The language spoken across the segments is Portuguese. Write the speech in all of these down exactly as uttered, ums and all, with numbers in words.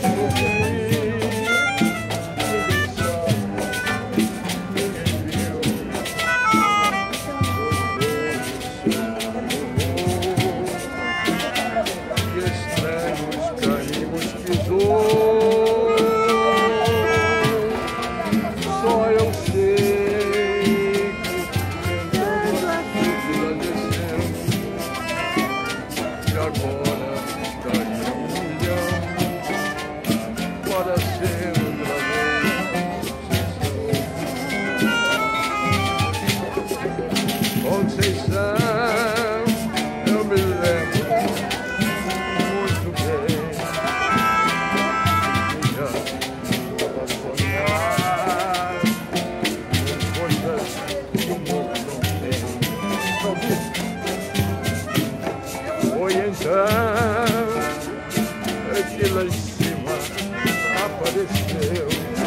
Conceição, eu me lembro muito bem. Já estava a sonhar coisas que o mundo não tem. Foi então que lá em cima apareceu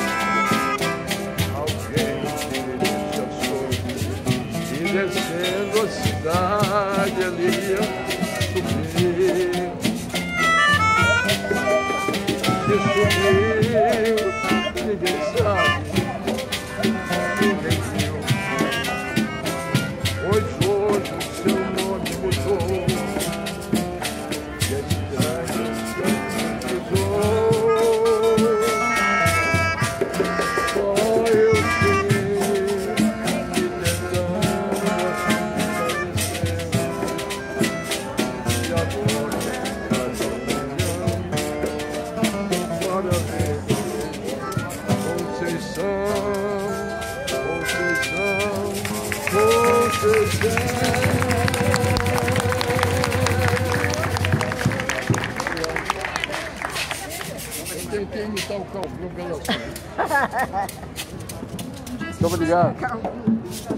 alguém que me chancou. Descendo a cidade, ele ia subir. Se subiu, ninguém sabe, ninguém viu. Pois hoje o seu nome mudou. E a estrada se amortizou. Só eu sei que eu tentei imitar o Calvin um pedacinho. Muito obrigado.